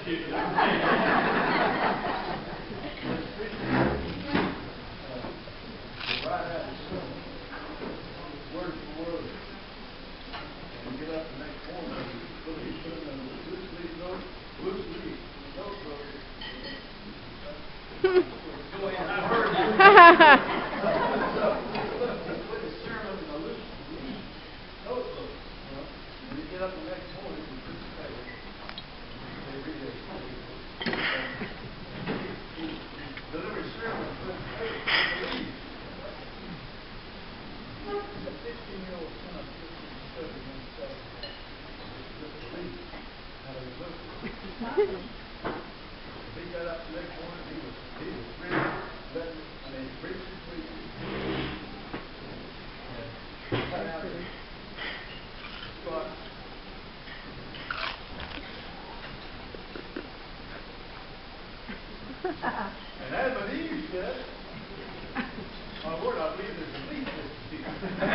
And Adam and Eve said, my Lord, I believe there's a leak this season.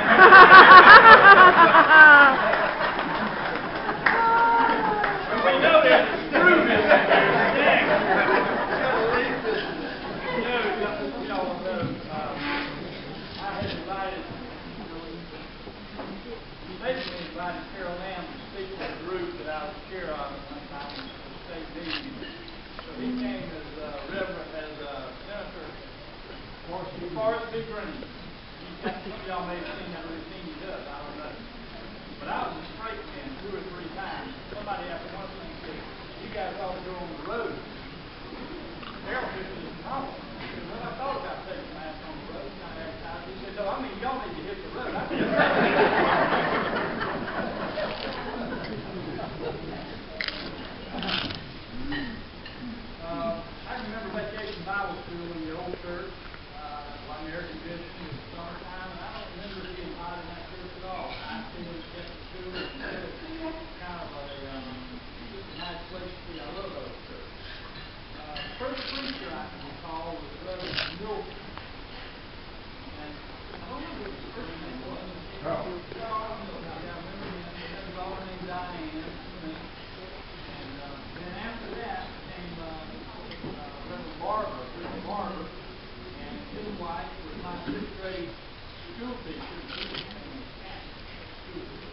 We know that screw is there. I had invited, basically invited Carol Lamb to speak to the group that I was chair of at one time in the state meeting. So he came as Senator Forrest B. Green. Some of y'all may have seen that routine he does, I don't know. But I was a straight man 2 or 3 times. Somebody after one thing said, you guys ought to go on the road. Carol said, it's a problem. He said, well, I thought about taking the mask on the road, kind of advertised. He said, no, I mean, y'all need to hit the road. I can remember vacation Bible school in the old church, like air conditioning in the summertime, and I don't remember it being hot in that church at all. I still get to school, and it was kind of just a nice place to be. I love those church. The first preacher I can recall was Brother Milton. And I don't know what his first name was. Charles Milton. Yeah, I remember him. He had a daughter named Diane. And then after that came Reverend Barber, and his wife was my 6th grade school teacher. She was school teacher.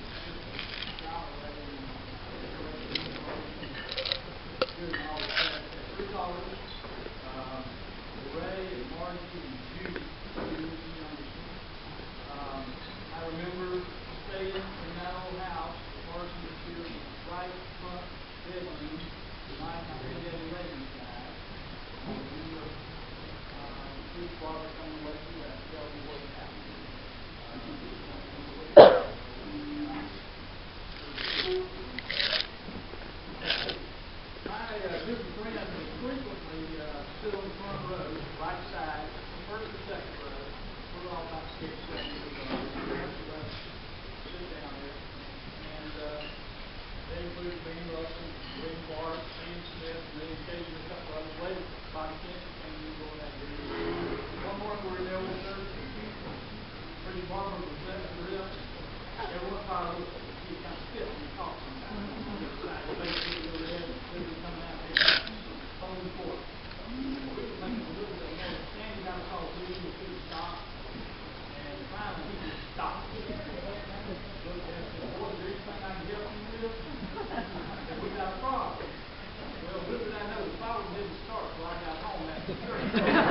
Three daughters, Ray and Margie and Judy. I remember staying in that old house. Margie was here in the right front bedroom the night my big daddy Raymond died. I remember Bruce Barber coming away from that, telling me what happened. My group of friends would frequently sit on the front row, right side, first or second row. We're all about 6, 7 years old. Sit down there. And they included Ben Russell, William Bart, Sam Smith, and then occasionally a couple others. Later, Bobby Kent came in going that group. One morning we were in the old church, and Pretty Barber was setting the lips. Every once in a while, he was kind of stiff when he talked sometimes. His face would go red, and he would come out there, holding forth. We were making a little bit of noise. Sandy got us all doing, we couldn't stop. And finally, he just stopped. Looked at us and said, boy, is there anything I can help you with? And we got a problem. Well, little did I know, the problem didn't start till I got home after church.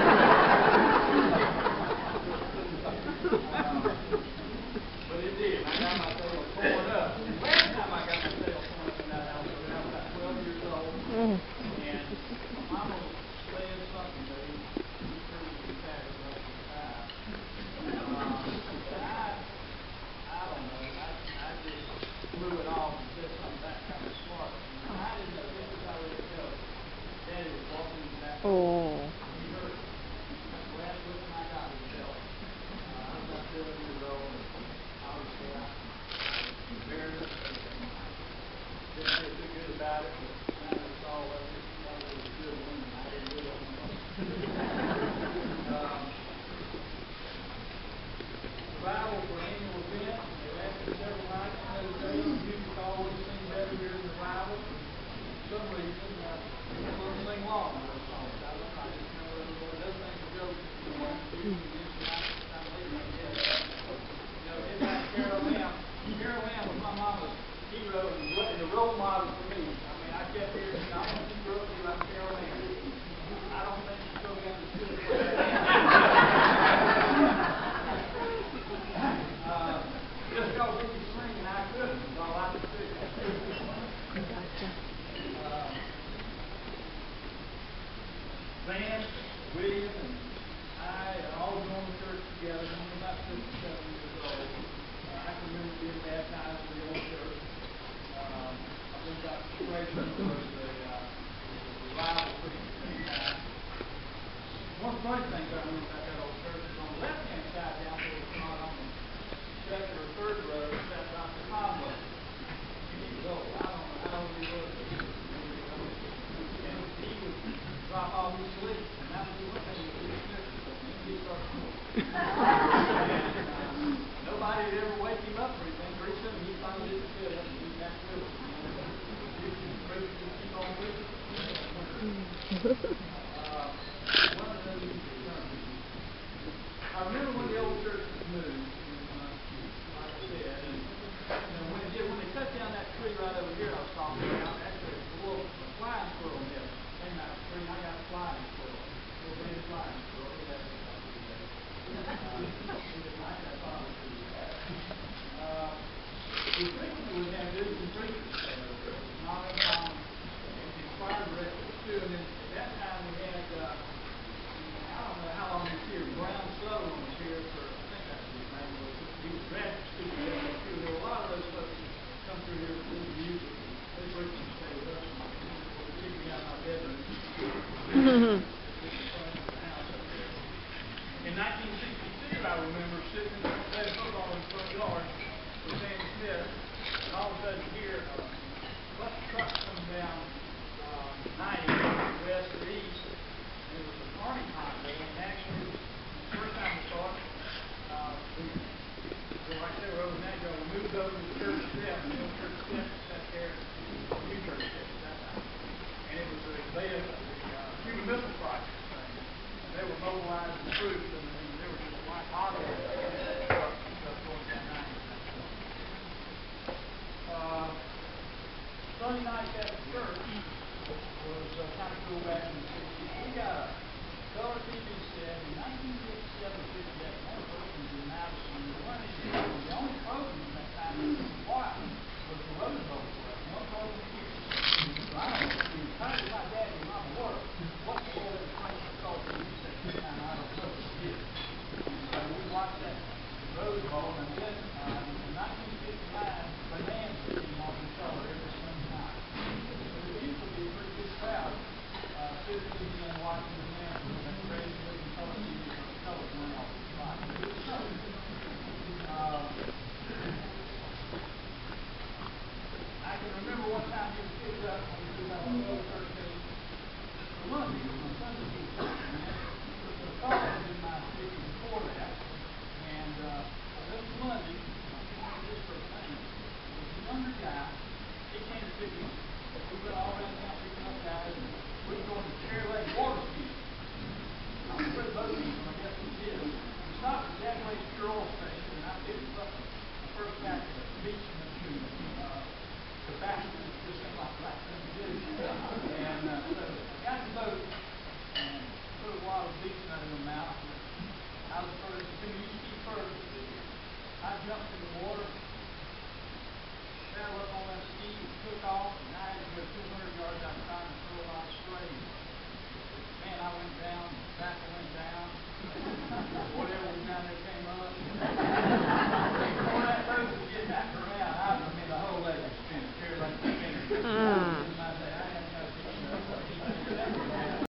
But it did. I got my tail torn up. Last time I got my tail torn up in that house, I was about 12 years old. And my mama was saying something to me. She was pretty emphatic most of the time. I don't know. I just blew it off and said something that kind of smart. And I didn't know just as I let it go. Daddy was walking in that door. He heard it. That's the last lesson I got was tell him. I was about 7 years old, and obviously I was very upset. Didn't feel too good about it, but now that it's all over, that was a good one, and I didn't do it on my own. Survival for annual event. They lasted several nights and those days. Music always seemed better during the revival. For some reason, William and I all joined the church together when we were about 6 or 7 years old. I can remember being baptized in the old church. I believe Dr. Fraser was the revival preacher at that time. One of the funny things I remember about that old church is on the left-hand side down there was not on the second or third row, sat Dr. Conlusion. He was old. I don't know how old he was, but he was really old. And he would drop off to sleep, and that was the one thing that we dismissed him. He'd start snoring. And nobody would ever wake him up or anything. Pretty soon he finally did sit up and he got with us. Preacher just keep on preaching. One of those sermons. I remember when the old church was moved, like I said, and when they cut down that tree right over here I was talking about, actually a flying squirrel nest came out of the tree, and I got a flying squirrel, a little baby flying squirrel. He had it about 2 days. He didn't like that, thought it was pretty bad. We frequently would have visiting preachers stay over there. It was not uncommon. And choir directors too. And then at that time we had, I don't know how long he was here. Brown Sutherland was here for, I think that's his name was. He was graduate student there too. There were a lot of those folks who come through here to do music. They frequently stay with us. They would kick me out of my bedroom. In 1962, I remember sitting in the football in the front yard with Sam Smith, and all of a sudden here, a bunch of trucks coming down 90 west or east, and it was an army convoy, and actually, the first time we saw it, like I said, we're over in that yard, we moved over to the church steps, the old church steps sat there, the new church steps at that time, and it was the Cuban Missile Crisis thing. They were mobilizing troops, and they were just like hot on trucks and stuff going down 90 at that point. Sunday night at the church was kind of cool back in the 60s. We got a color TV set in 1957-58. One of the first ones in Madison. The only program at that time that was quiet was the Rose Bowl play. No program here. So I don't know. He was tired of my dad and mama work. What the hell that Frank was called to use at this time, I don't know. He did. And so we watched that Rose Bowl, and then in 1959, the bands came on in color every Sunday night. So there used to be a pretty good crowd sitting in watching the bands with that crazy looking color TV with the colors went off the spot. It was something. I can remember one time he was picked up when he was on the 13th for Monday, on Sunday school session. The call had been my speaking before that, and this Monday, I can't remember his first name, was a younger guy. He came to pick him up. We went all around town picking up guys, and we were going to Cherry Lake water skiing. I'm pretty boat people, I guess we did. We stopped at Jack Lake's Pure Oil Station, and I picked up the first back to the beach the back just seemed like the right thing to do. And so I got the boat and put a lot of beach nut in the mouth. I was first, you ski first. I jumped in the water.